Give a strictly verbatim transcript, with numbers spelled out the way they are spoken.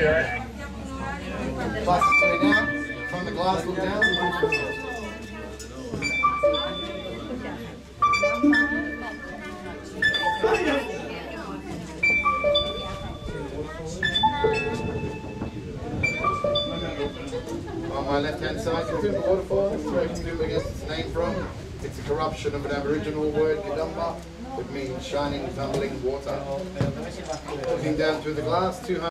Pass it to me now. From the glass, look down. On my left hand side, Katoomba Waterfall, where Katoomba gets its name from. It's a corruption of an Aboriginal word, Kadumba, which means shining, tumbling water. Looking down through the glass, two hundred